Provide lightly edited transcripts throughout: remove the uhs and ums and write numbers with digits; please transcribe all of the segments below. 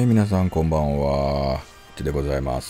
はい、皆さんこんばんは。でございます。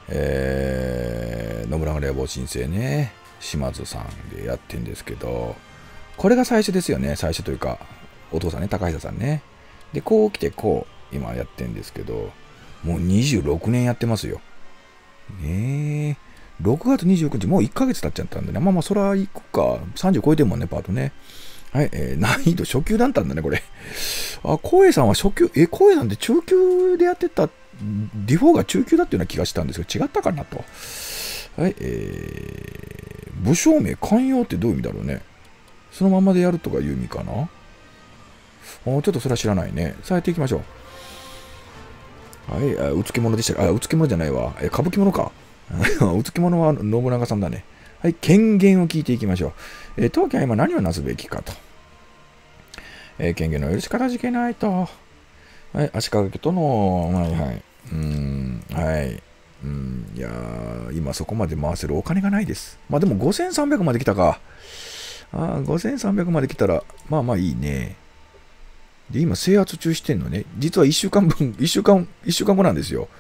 野村の冷房申請ね、島津さんでやってんですけど、これが最初ですよね。最初というか、お父さんね、高久さんね。で、こう来てこう、今やってんですけど、もう26年やってますよ。ねえ。6月29日、もう1ヶ月経っちゃったんでね。まあまあ、そら行くか。30超えてんもんね、パートね。はい、難易度初級だったんだね、これ。あ、光栄さんは初級、光栄さんって中級でやってた、ディフォーが中級だっていうような気がしたんですけど、違ったかなと。はい、武将名寛容ってどういう意味だろうね。そのままでやるとかいう意味かな。ちょっとそれは知らないね。さあやっていきましょう。はい、うつけ者でした。うつけ者じゃないわ。歌舞伎者か。うつけ者は信長さんだね。はい、権限を聞いていきましょう。当家は今何をなすべきかと。権限の許し方じけないと。はい、足利家との、はいはい。はい。いやー、今そこまで回せるお金がないです。まあでも5300まで来たか。5300まで来たら、まあまあいいね。で、今制圧中してんのね。実は1週間分、1週間後なんですよ。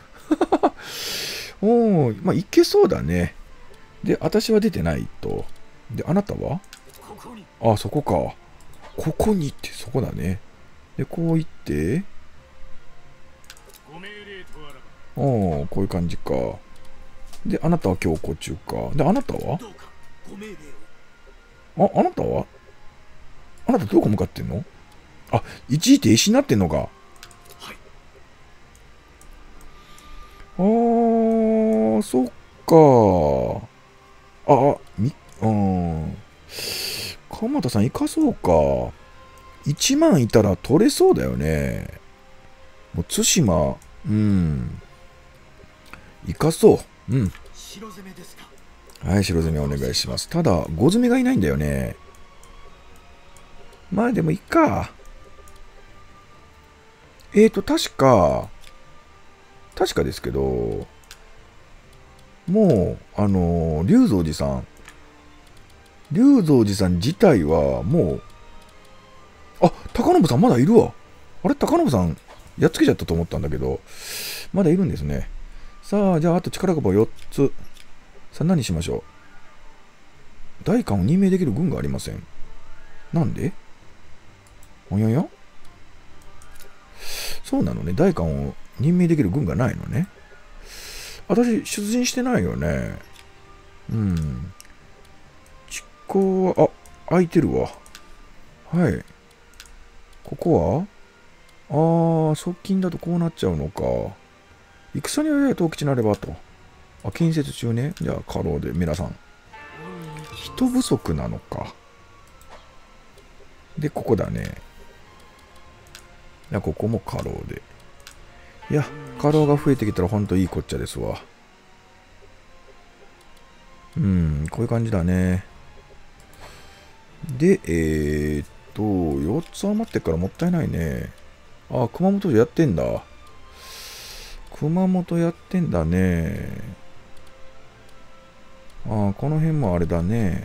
まあいけそうだね。で、私は出てないと。で、あなたはそこか。ここにってそこだね。で、こう行って、こういう感じか。で、あなたは強行中か。で、あなたはあなたはあなたどこ向かってんの？一時停止になってんのか。そっか。鎌田さん生かそうか。1万いたら取れそうだよね。もう対馬、生かそう。はい、白攻めお願いします。ただ、5攻めがいないんだよね。まあでもいっか。確かですけど、もう、龍蔵寺さん自体はもう、高信さんまだいるわ。あれ、高信さん、やっつけちゃったと思ったんだけど、まだいるんですね。さあ、じゃあ、あと力が4つ。さあ、何しましょう。代官を任命できる軍がありません。なんでおややそうなのね。代官を任命できる軍がないのね。私、出陣してないよね。実行は、空いてるわ。はい。ここは側近だとこうなっちゃうのか。戦にはやや遠吉なればと。建設中ね。じゃあ、過労で、皆さん。人不足なのか。で、ここだね。いや、ここも過労で。いや、過労が増えてきたらほんといいこっちゃですわ。こういう感じだね。で、4つ余ってからもったいないね。熊本やってんだ。熊本やってんだね。この辺もあれだね。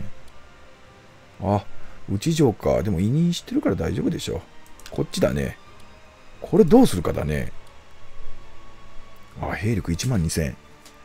内城か。でも委任してるから大丈夫でしょ。こっちだね。これどうするかだね。兵力1万2000。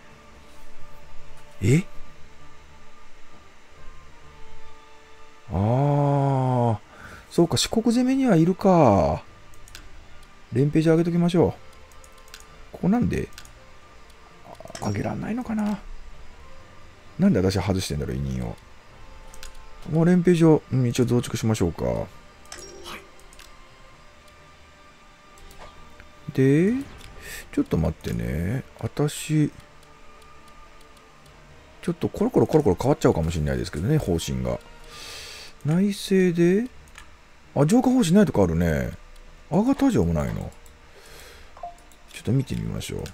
そうか、四国攻めにはいるか。連ページ上げときましょう。ここなんで上げらんないのかな。なんで私は外してんだろう、委任を。もう連ページを、一応増築しましょうか。で、ちょっと待ってね。私、ちょっとコロコロ変わっちゃうかもしれないですけどね、方針が。内政で、浄化方針ないとこあるね。阿賀田城もないの。ちょっと見てみましょう。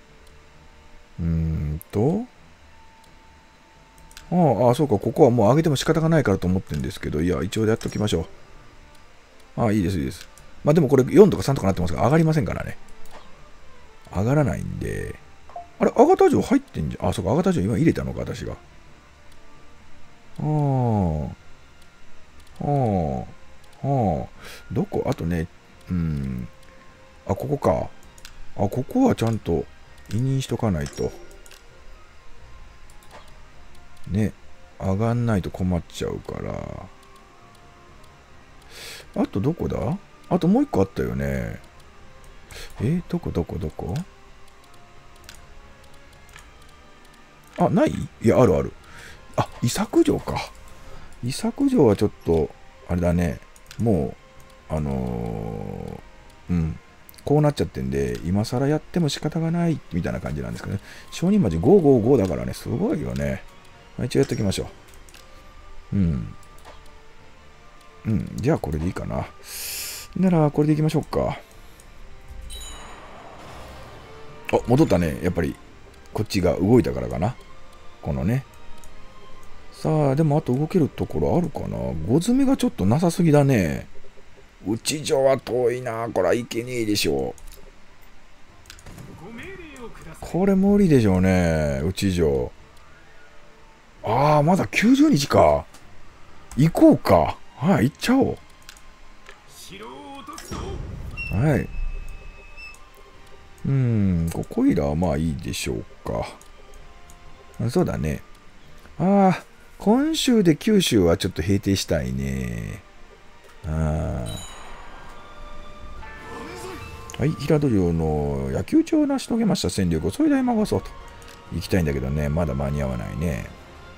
そうか、ここはもう上げても仕方がないからと思ってるんですけど、いや、一応やっときましょう。いいです、いいです。まあでもこれ4とか3とかなってますが、上がりませんからね。上がらないんで。あれ、阿賀田城入ってんじゃん。そうか、阿賀田城今入れたのか、私が。どこあとね、ここか。 あ、ここはちゃんと委任しとかないと。ね、上がんないと困っちゃうから。あとどこだ？あともう一個あったよね。どこ？あ、ない？いや、あるある。あ、伊作城か。伊作城はちょっと、あれだね。もう、こうなっちゃってんで、今更やっても仕方がないみたいな感じなんですけどね。商人町555だからね、すごいよね。一応やっておきましょう。じゃあこれでいいかな。なら、これでいきましょうか。あ、戻ったね。やっぱり、こっちが動いたからかな。このね。さあ、でもあと動けるところあるかな。5詰めがちょっとなさすぎだね。内城は遠いな。これはいけねえでしょう。これ無理でしょうね。内城。ああ、まだ90日か。行こうか。はい、行っちゃおう。はい。ここいらはまあいいでしょうか。そうだね。ああ、今週で九州はちょっと平定したいね。はい、平戸城の野球場を成し遂げました戦力をそれで今そうと行きたいんだけどね、まだ間に合わないね。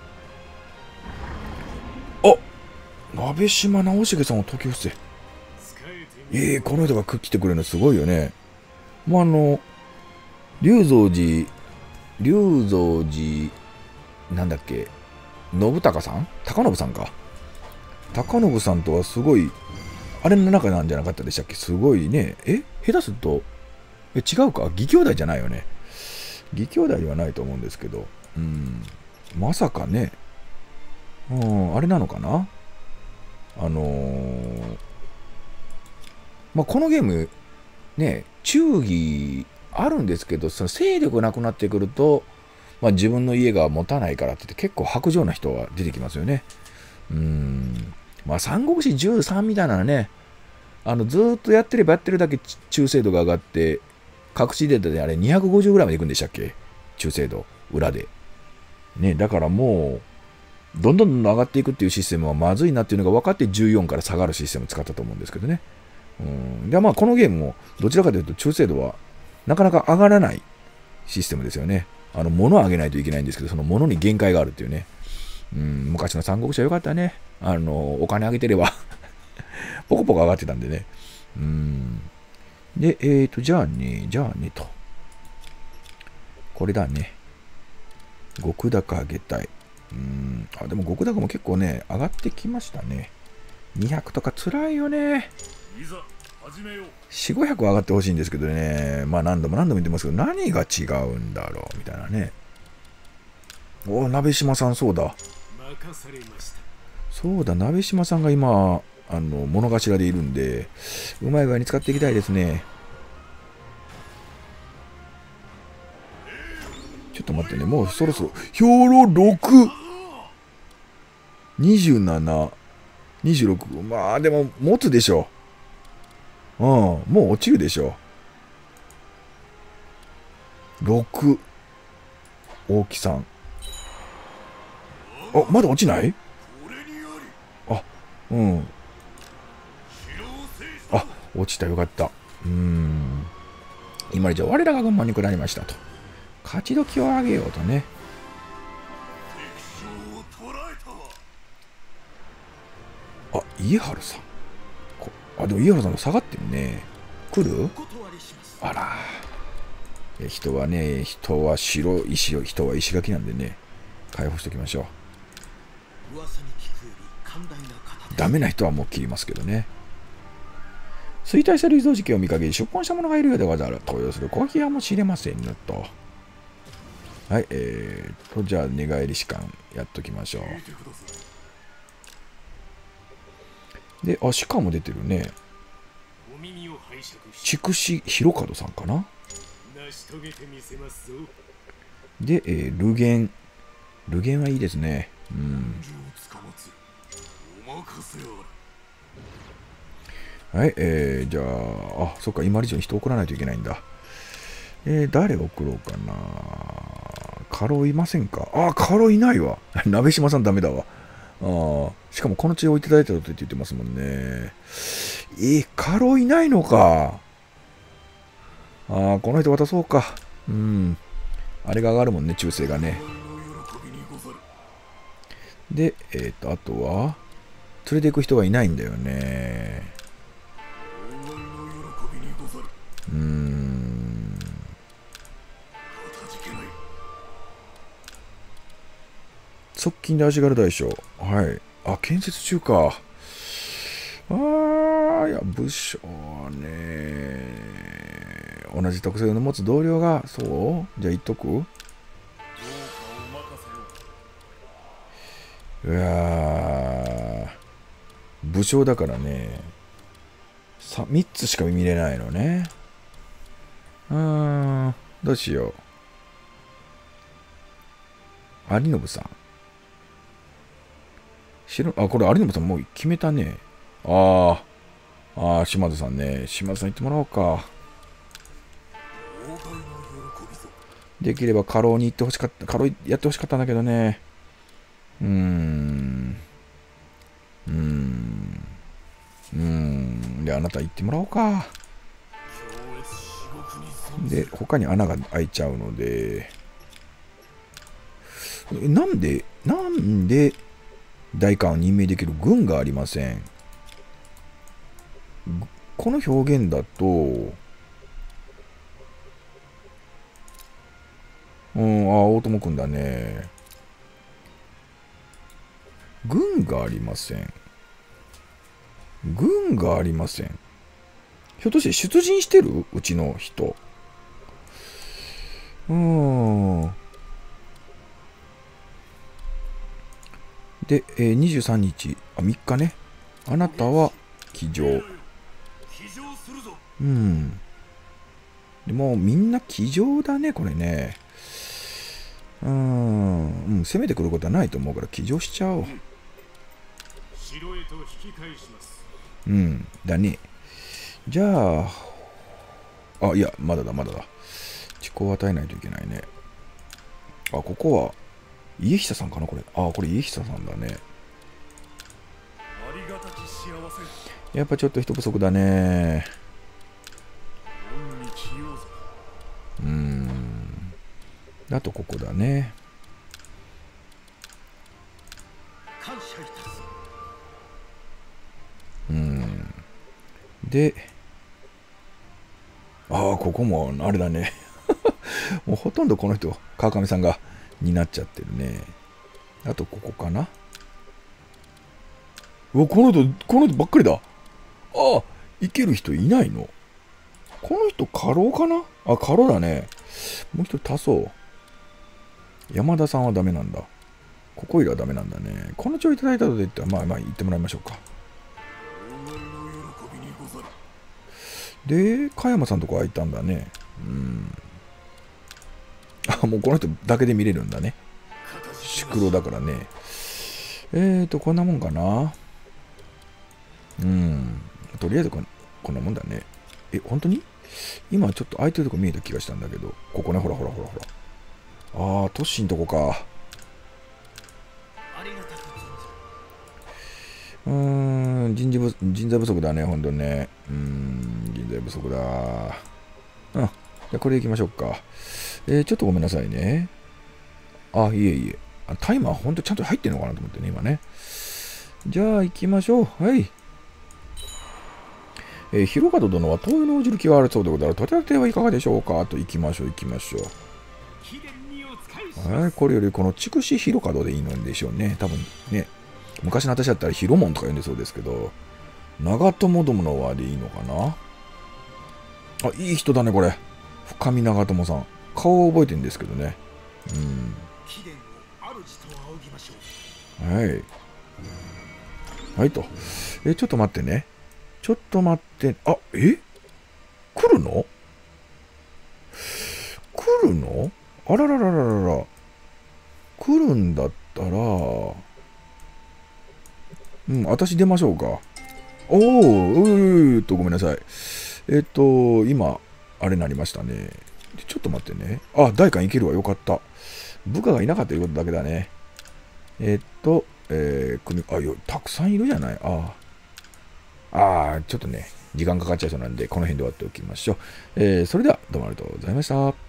あ、鍋島直重さんを解き伏せ。この人が来てくれるのすごいよね。もう龍蔵寺、なんだっけ、信孝さん、高信さんか。高信さんとはすごい、あれの中なんじゃなかったでしたっけ。すごいね。下手すると、違うか、義兄弟じゃないよね。義兄弟ではないと思うんですけど、まさかね、あれなのかな。このゲーム、ね、忠義あるんですけど、その勢力なくなってくると、自分の家が持たないからって言って結構薄情な人は出てきますよね。三国志13みたいなのね、ずーっとやってればやってるだけ忠誠度が上がって、隠しデータであれ250ぐらいまでいくんでしたっけ、忠誠度、裏で。ね、だからもう、どんどん上がっていくっていうシステムはまずいなっていうのが分かって14から下がるシステムを使ったと思うんですけどね。でこのゲームもどちらかというと忠誠度はなかなか上がらないシステムですよね。物を上げないといけないんですけど、その物に限界があるっていうね。昔の三国志は良かったね。お金上げてればポコポコ上がってたんでね。で、じゃあねと。これだね。極高上げたい。でも極高も結構ね、上がってきましたね。200とか辛いよね。4、500上がってほしいんですけどね。何度も言ってますけど、何が違うんだろうみたいなね。鍋島さん、そうだ。そうだ、鍋島さんが今、物頭でいるんで、うまい具合に使っていきたいですね。ちょっと待ってね、もうそろそろ、兵糧6、27、26、でも、持つでしょ。もう落ちるでしょ。6、大木さん。まだ落ちない？落ちた、よかった。今じゃ我らが群馬に下りましたと。勝ち時を上げようとね。家原さん。でも家原さんも下がってるね。来る？あら。人は白石を、人は石垣なんでね、解放しておきましょう。ダメな人はもう切りますけどね。衰退した流動事件を見かけに出版した者がいるようでござる。登用するコーヒー屋も知れませんのと。はい、じゃあ寝返り士官やっときましょう。で、鹿も出てるね。筑紫広門さんかな。で、ルゲンはいいですね。はい、じゃあ、そっか、今以上に人を送らないといけないんだ。 誰送ろうかな。カロいませんか。あ、カロいないわ。鍋島さんダメだわ。しかもこの血をいただいたとって言ってますもんね。カロいないのか。この人渡そうか。うん。あれが上がるもんね、忠誠がね。で、あとは、連れて行く人がいないんだよね。側近で足軽大将。はい。建設中か。いや、武将ね。同じ特性の持つ同僚が、そうじゃあ言っとく。いやー、武将だからね。3つしか見れないのね。どうしよう。有信さん。これ有信さんもう決めたね。島津さんね。島津さん行ってもらおうか。できれば過労に行ってほしかった。過労やってほしかったんだけどね。で、あなた行ってもらおうか。で、他に穴が開いちゃうので。なんで代官を任命できる軍がありません。この表現だと、大友くんだね。軍がありません。軍がありません。ひょっとして出陣してる？うちの人。で、23日、3日ね。あなたは騎乗。でもみんな騎乗だね、これね。攻めてくることはないと思うから騎乗しちゃおう。城へと引き返します。だね。じゃあ、いや、まだだ。地高を与えないといけないね。ここは、家久さんかな、これ。これ家久さんだね。やっぱちょっと人不足だね。あとここだね。で、ここもあれだね。もうほとんどこの人、川上さんが担っちゃってるね。あとここかな。この人ばっかりだ。いける人いないの？この人過労かな？過労だね。もう一人足そう。山田さんはダメなんだ。ここいらはダメなんだね。この血をいただいたとで言ったら、まあ言ってもらいましょうか。で、加山さんとこ空いたんだね。もうこの人だけで見れるんだね。宿老だからね。こんなもんかな。とりあえずこんなもんだね。本当に？今ちょっと空いてるとこ見えた気がしたんだけど。ここね、ほら。トッシーんとこか。人材不足だね、ほんとね。人材不足だ。じゃあこれ行きましょうか。ちょっとごめんなさいね。いえ。タイマーほんとちゃんと入ってんのかなと思ってね、今ね。じゃあ行きましょう。はい。広門殿は灯油の応じる気があるそうでござる。取り立てはいかがでしょうかと行きましょう。はい、これよりこの筑紫広門でいいのでしょうね。多分ね。昔の私だったら広門とか呼んでそうですけど、長友殿の輪でいいのかな。いい人だね、これ。深見長友さん。顔を覚えてるんですけどね。はいと。ちょっと待ってね。来るのあらら。来るんだったら、私出ましょうか。ごめんなさい。今、あれなりましたね。 ちょっと待ってね。あ、代官いけるわ。よかった。部下がいなかったということだけだね。たくさんいるじゃない。ちょっとね、時間かかっちゃいそうなんで、この辺で終わっておきましょう。それでは、どうもありがとうございました。